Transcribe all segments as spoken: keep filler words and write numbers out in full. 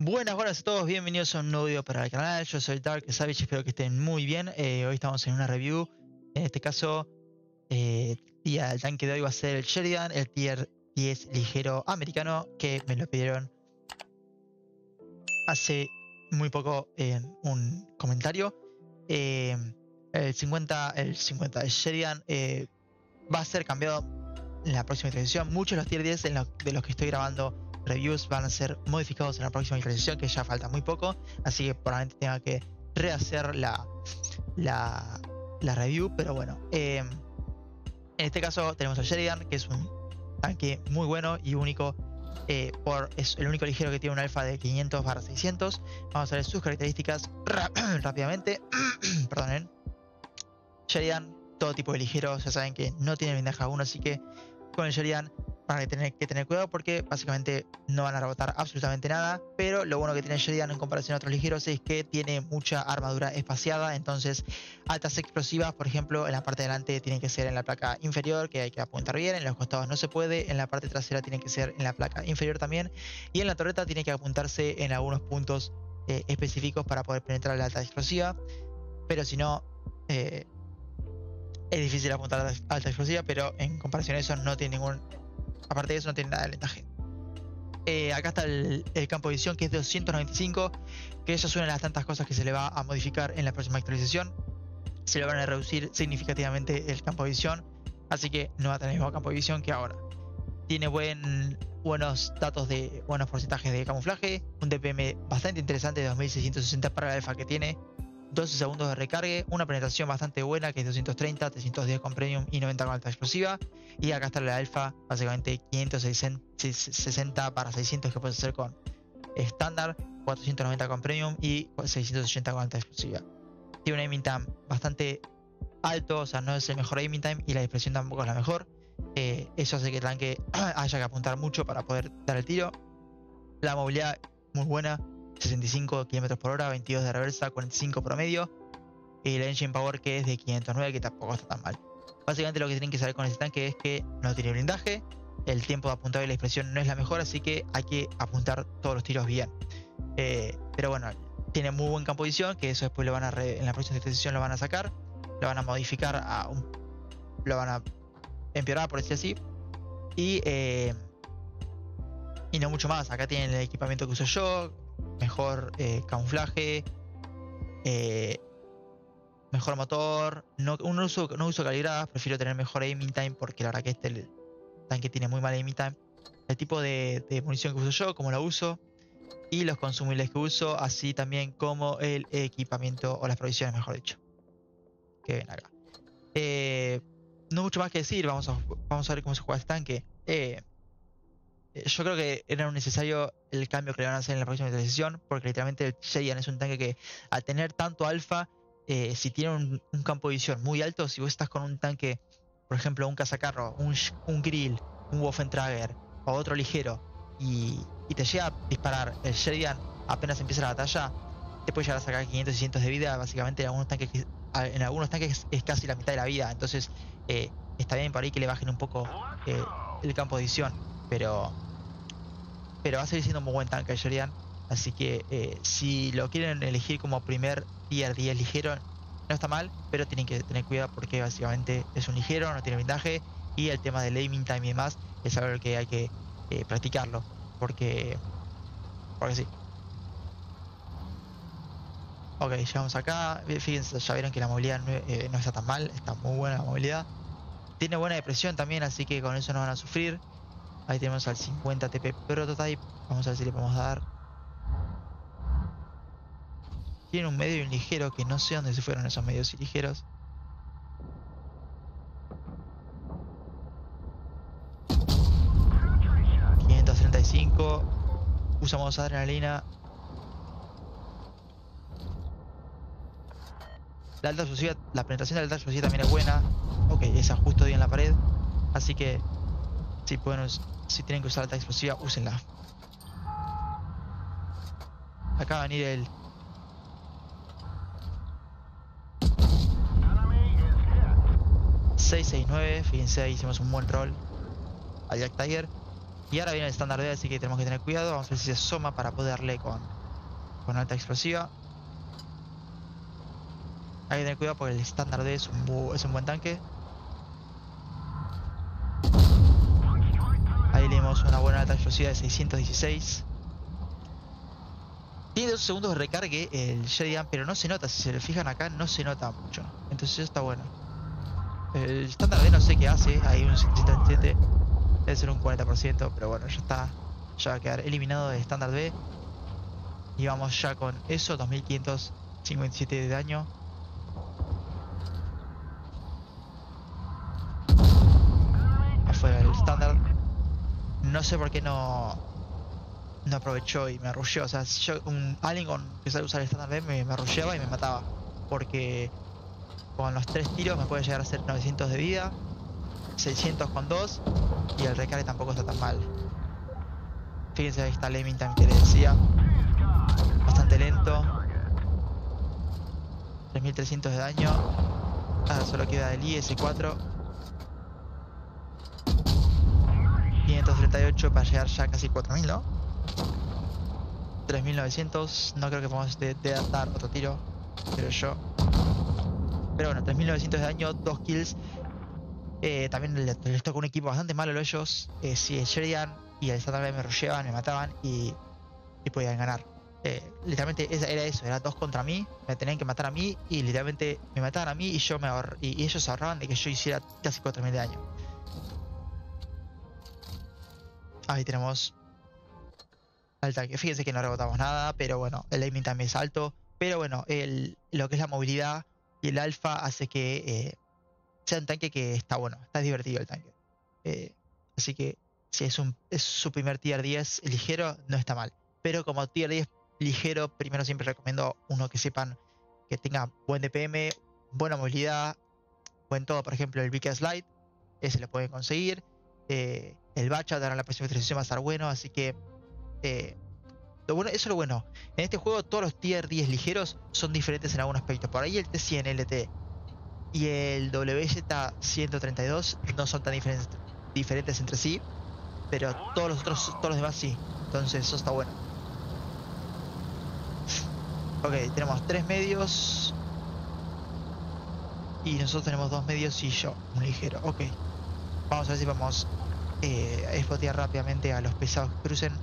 Buenas, buenas a todos, bienvenidos a un nuevo video para el canal. Yo soy Dark Savage, espero que estén muy bien. Eh, hoy estamos en una review. En este caso, eh, el tanque de hoy va a ser el Sheridan, el tier diez ligero americano, que me lo pidieron hace muy poco en un comentario. Eh, el cincuenta, el cincuenta del Sheridan eh, va a ser cambiado en la próxima actualización. Muchos de los tier diez en lo, de los que estoy grabando reviews van a ser modificados en la próxima actualización, que ya falta muy poco, así que probablemente tenga que rehacer la, la, la review, pero bueno. Eh, en este caso tenemos al Sheridan, que es un tanque muy bueno y único. Eh, por, es el único ligero que tiene un alfa de quinientos barra seiscientos. Vamos a ver sus características rápidamente. Perdonen. Sheridan, todo tipo de ligeros, ya saben que no tiene blindaje alguno, así que con el Sheridan van a tener que tener cuidado porque básicamente no van a rebotar absolutamente nada. Pero lo bueno que tiene Sheridan en comparación a otros ligeros es que tiene mucha armadura espaciada. Entonces altas explosivas, por ejemplo, en la parte de delante tienen que ser en la placa inferior, que hay que apuntar bien. En los costados no se puede. En la parte trasera tiene que ser en la placa inferior también. Y en la torreta tiene que apuntarse en algunos puntos eh, específicos para poder penetrar la alta explosiva. Pero si no... Eh, es difícil apuntar a alta explosiva, pero en comparación a eso no tiene ningún... Aparte de eso no tiene nada de ventaja. Eh, acá está el, el campo de visión, que es de doscientos noventa y cinco, que eso es una de las tantas cosas que se le va a modificar en la próxima actualización. Se le van a reducir significativamente el campo de visión, así que no va a tener el mismo campo de visión que ahora. Tiene buen, buenos datos de buenos porcentajes de camuflaje, un D P M bastante interesante de dos mil seiscientos sesenta para la alfa que tiene, doce segundos de recargue, una penetración bastante buena que es doscientos treinta, trescientos diez con premium y noventa con alta explosiva. Y acá está la alfa, básicamente quinientos sesenta para seiscientos que puedes hacer con estándar, cuatrocientos noventa con premium y seiscientos ochenta con alta explosiva. Tiene un aiming time bastante alto, o sea, no es el mejor aiming time y la dispersión tampoco es la mejor. Eh, eso hace que el tanque haya que apuntar mucho para poder dar el tiro. La movilidad muy buena, sesenta y cinco kilómetros por hora, veintidós de reversa, cuarenta y cinco promedio. Y el engine power, que es de quinientos nueve, que tampoco está tan mal. Básicamente lo que tienen que saber con este tanque es que no tiene blindaje, el tiempo de apuntado y la dispersión no es la mejor, así que hay que apuntar todos los tiros bien. Eh, pero bueno, tiene muy buen campo de visión, que eso después lo van a re, en la próxima actualización lo van a sacar, lo van a modificar, a un, lo van a empeorar, por decir así. Y, eh, y no mucho más. Acá tienen el equipamiento que uso yo, mejor eh, camuflaje, eh, mejor motor. No, no, uso, no uso calibradas, prefiero tener mejor aiming time porque la verdad que este el tanque tiene muy mal aiming time. El tipo de, de munición que uso yo, como la uso, y los consumibles que uso, así también como el equipamiento o las provisiones, mejor dicho, que ven acá. Eh, no mucho más que decir, vamos a, vamos a ver cómo se juega este tanque. Eh, Yo creo que era necesario el cambio que le van a hacer en la próxima actualización, porque literalmente el Sheridan es un tanque que, al tener tanto alfa, eh, si tiene un, un campo de visión muy alto, si vos estás con un tanque, por ejemplo un cazacarro, un, un grill, un Waffentrager o otro ligero, y, y te llega a disparar el Sheridan apenas empieza la batalla, te puede llegar a sacar quinientos, seiscientos de vida. Básicamente en algunos tanques, en algunos tanques es casi la mitad de la vida. Entonces eh, está bien por ahí que le bajen un poco eh, el campo de visión, pero pero va a seguir siendo un muy buen tanque el Sheridan. Así que eh, si lo quieren elegir como primer tier diez ligero, no está mal, pero tienen que tener cuidado porque básicamente es un ligero, no tiene blindaje, y el tema del aiming time y demás es algo que hay que eh, practicarlo, porque porque sí. Ok, llegamos acá. Fíjense, ya vieron que la movilidad no, eh, no está tan mal, está muy buena la movilidad. Tiene buena depresión también, así que con eso no van a sufrir. Ahí tenemos al cincuenta T P Prototype. Vamos a ver si le podemos dar. Tiene un medio y un ligero, que no sé dónde se fueron esos medios y ligeros. quinientos treinta y cinco. Usamos adrenalina. La alta explosiva, la penetración de la alta explosiva también es buena. Ok, esa justo dio en la pared. Así que si pueden, si tienen que usar alta explosiva, úsenla. Acá va a venir el seiscientos sesenta y nueve. Fíjense, ahí hicimos un buen roll al Jack Tiger. Y ahora viene el estándar D, así que tenemos que tener cuidado. Vamos a ver si se asoma para poderle con, con alta explosiva. Hay que tener cuidado porque el estándar D es un, bu es un buen tanque. Ahí leímos una buena alta explosiva de seiscientos dieciséis. Tiene dos segundos de recargue el Sheridan, pero no se nota. Si se le fijan acá, no se nota mucho. Entonces eso está bueno. El estándar D no sé qué hace. Hay un setecientos veintisiete. Debe ser un cuarenta por ciento, pero bueno, ya está. Ya va a quedar eliminado de estándar D. Y vamos ya con eso, dos mil quinientos cincuenta y siete de daño. Afuera el estándar. No sé por qué no no aprovechó y me rusheó. O sea, si yo, un alien con que sabe usar el estándar D me, me rusheaba y me mataba. Porque con los tres tiros me puede llegar a hacer novecientos de vida, seiscientos con dos, y el recargue tampoco está tan mal. Fíjense, ahí está el aiming time que les decía. Bastante lento. tres mil trescientos de daño. Ahora solo queda el I S cuatro. quinientos treinta y ocho para llegar ya a casi cuatro mil, ¿no? tres mil novecientos. No creo que podamos de, de dar otro tiro, creo yo. Pero bueno, tres mil novecientos de daño, dos kills. Eh, también les, les tocó un equipo bastante malo a ellos. Eh, si el Sheridan y el estándar D me rusheaban, me mataban y, y podían ganar. Eh, literalmente esa, era eso, era dos contra mí. Me tenían que matar a mí y literalmente me mataban a mí y yo me ahor y, y ellos se ahorraban de que yo hiciera casi cuatro mil de daño. Ahí tenemos al tanque. Fíjense que no rebotamos nada, pero bueno, el aiming también es alto. Pero bueno, el, lo que es la movilidad y el alfa hace que eh, sea un tanque que está bueno, está divertido el tanque. Eh, así que si es, un, es su primer tier diez ligero, no está mal. Pero como tier diez ligero, primero siempre recomiendo uno que sepan que tenga buen D P M, buena movilidad, buen todo. Por ejemplo, el Vika Slide, ese lo pueden conseguir. Eh, el Bacha, dará la próxima transición va a estar bueno, así que eh, lo bueno, eso es lo bueno. En este juego todos los tier diez ligeros son diferentes en algún aspecto. Por ahí el T cien L T y el W Z ciento treinta y dos no son tan diferentes, diferentes entre sí, pero todos los otros, todos los demás sí. Entonces eso está bueno. Ok, tenemos tres medios y nosotros tenemos dos medios y yo, un ligero. Ok, vamos a ver si vamos eh, a spotear rápidamente a los pesados que crucen.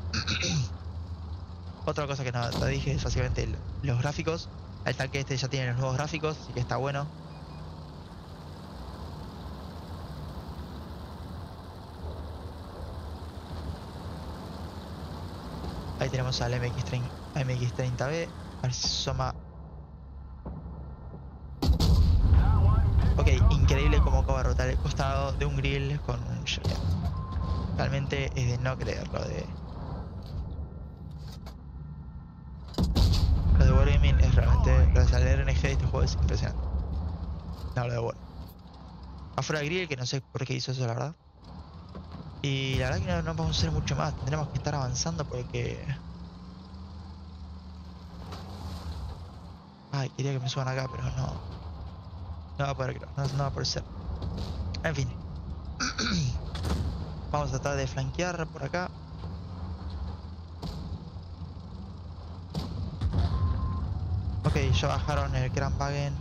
Otra cosa que no, no dije es básicamente el, los gráficos. El tanque este ya tiene los nuevos gráficos, así que está bueno. Ahí tenemos al M X treinta B. A ver si suma. Ok, increíble como acaba de rotar el costado de un grill con un Shuriken. Realmente es de no creerlo. De... Lo de Wargaming es realmente. Lo de leer N G de este juego es impresionante. No, lo de bueno. Afuera grill, que no sé por qué hizo eso, la verdad. Y la verdad que no, no vamos a hacer mucho más. Tendremos que estar avanzando porque... Ay, quería que me suban acá, pero no. No va a poder, no, no va a poder ser. En fin. Vamos a tratar de flanquear por acá. Ok, ya bajaron el Grand Wagen.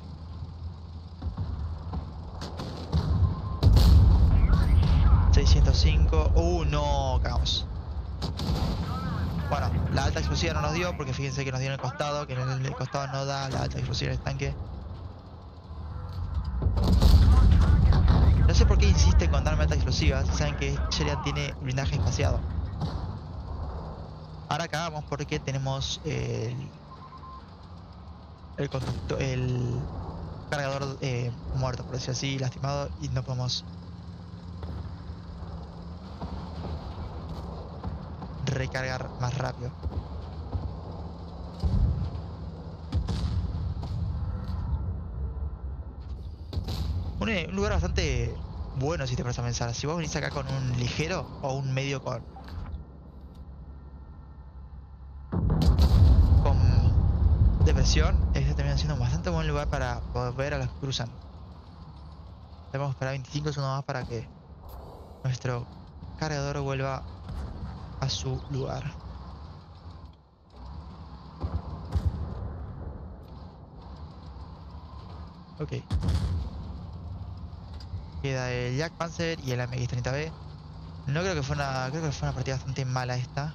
seiscientos cinco. Uh, no, cagamos. Bueno, la alta explosiva no nos dio porque fíjense que nos dio en el costado, que en el, el costado no da la alta explosiva del tanque. No sé por qué insisten con darme alta explosiva si saben que Sheridan tiene blindaje espaciado. Ahora cagamos porque tenemos el el conductor, el cargador eh, muerto, por decir así, lastimado, y no podemos recargar más rápido. Un, un lugar bastante bueno si te pones a pensar. Si vos venís acá con un ligero o un medio con con depresión, este termina siendo un bastante buen lugar para poder ver a los que cruzan. Debemos esperar veinticinco segundos más para que nuestro cargador vuelva a su lugar. Ok. Queda el Jack Panzer y el M X treinta B. No creo que fue una. Creo que fue una partida bastante mala esta.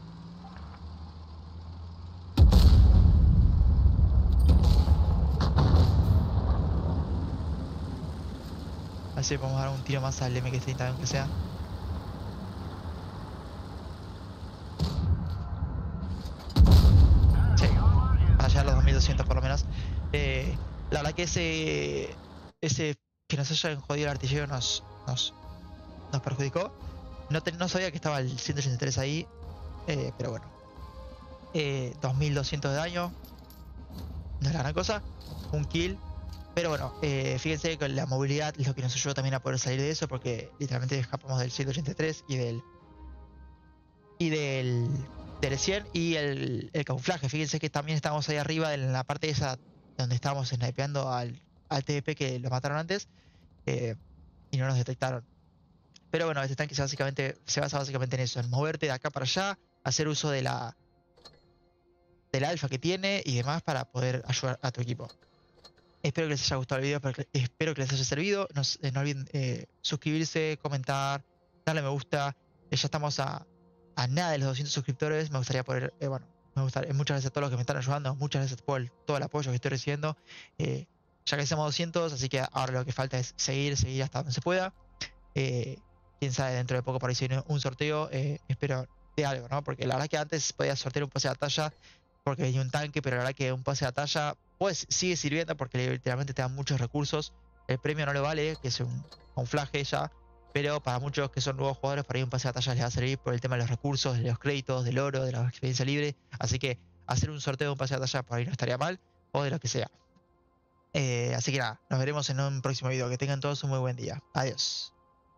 Así que podemos dar un tiro más al M X treinta B aunque sea. Sí. Para llegar a los dos mil doscientos por lo menos. Eh, la verdad que ese. Ese que nos hayan jodido el artillero nos. nos, nos perjudicó. No, te, no sabía que estaba el ciento ochenta y tres ahí. Eh, pero bueno. Eh, dos mil doscientos de daño. No es la gran cosa. Un kill. Pero bueno, eh, fíjense que la movilidad es lo que nos ayudó también a poder salir de eso. Porque literalmente escapamos del ciento ochenta y tres y del. Y del. Del cien y el, el camuflaje. Fíjense que también estábamos ahí arriba en la parte esa donde estábamos snipeando al, al T D P que lo mataron antes. Eh, y no nos detectaron. Pero bueno, este tanque se, básicamente, se basa básicamente en eso, en moverte de acá para allá, hacer uso de la del alfa que tiene y demás para poder ayudar a tu equipo. Espero que les haya gustado el video, espero que les haya servido. No, eh, no olviden eh, suscribirse, comentar, darle me gusta. Eh, ya estamos a, a nada de los doscientos suscriptores. Me gustaría poder, eh, bueno, me gustaría, muchas gracias a todos los que me están ayudando, muchas gracias por el, todo el apoyo que estoy recibiendo. Eh, ya que hacemos doscientos, así que ahora lo que falta es seguir, seguir hasta donde se pueda. Eh, quién sabe, dentro de poco por ahí se viene un sorteo, eh, espero de algo, ¿no? Porque la verdad que antes podía sortear un pase de batalla porque venía un tanque, pero la verdad que un pase de batalla pues sigue sirviendo porque literalmente te dan muchos recursos. El premio no lo vale, que es un camuflaje ya, pero para muchos que son nuevos jugadores, por ahí un pase de batalla les va a servir por el tema de los recursos, de los créditos, del oro, de la experiencia libre. Así que hacer un sorteo de un pase de batalla por ahí no estaría mal, o de lo que sea. Eh, así que nada, nos veremos en un próximo video. Que tengan todos un muy buen día. Adiós.